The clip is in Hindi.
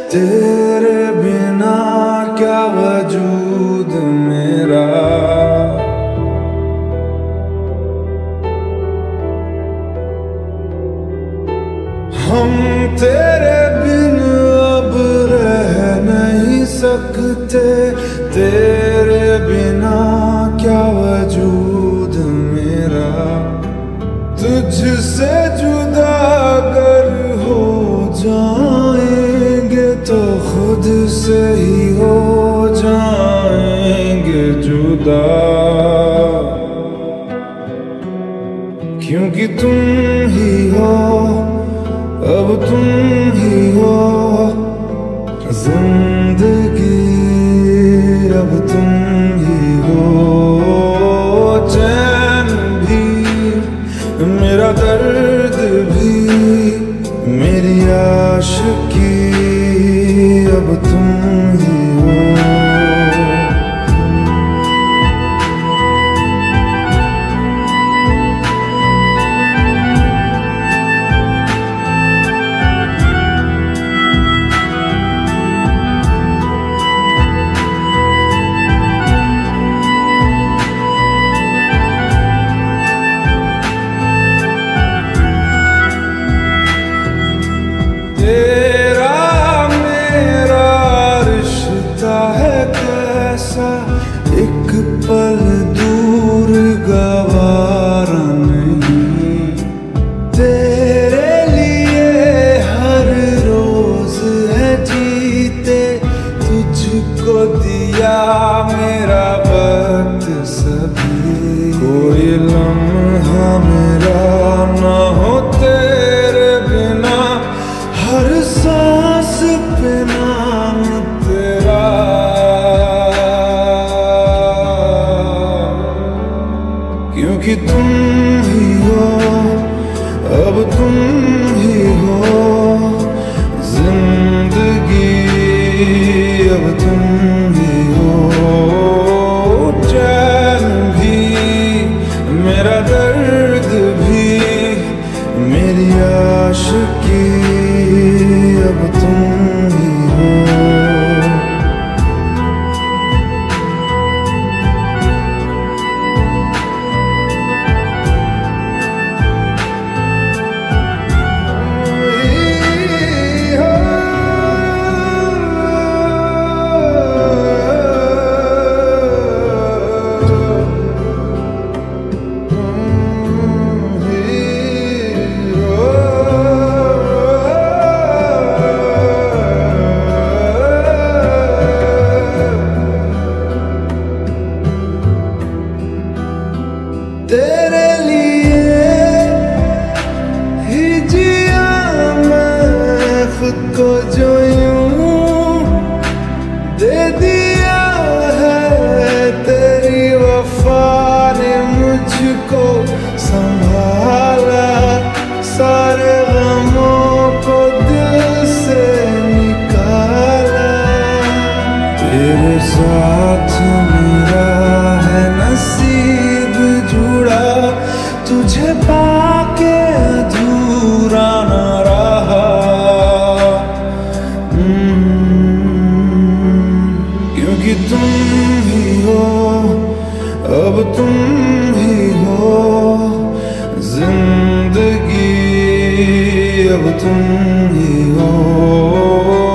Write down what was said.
तेरे बिना क्या वजूद मेरा। हम तेरे बिन अब रह नहीं सकते, तेरे बिना क्या वजूद मेरा। तुझसे जुदा अगर हो जाएंगे तो खुद से ही हो जाएंगे जुदा, क्योंकि तुम ही हो, अब तुम ही हो जिंदगी, अब तुम ही हो। चैन भी मेरा दर्द भी मेरी आशिकी, अब तुम ही हो। तेरा मेरा रिश्ता है कैसा, एक पल दूर गवारा नहीं। तेरे लिए हर रोज है जीते, तुझको दिया मेरा वक्त सभी। कोई लम्हा मेरा ना हो तेरे बिना, हर सांस पे नाम तेरा। क्योंकि तुम ही हो, अब तुम ही हो जिंदगी, अब तुम ही हो। चैन भी मेरा दर्द भी मेरी आशिकी, अब तुम ही हो। तेरे लिए ही जिया मैं खुद को, जो यूं दे दिया है तेरी वफा ने मुझको संभाला। सारे गमों को दिल से निकाला, तेरे साथ मेरा है नसीब जुड़ा, तुझे पाके अधूरा न रहा। क्योंकि तुम ही हो, अब तुम ही हो जिंदगी, अब तुम ही हो।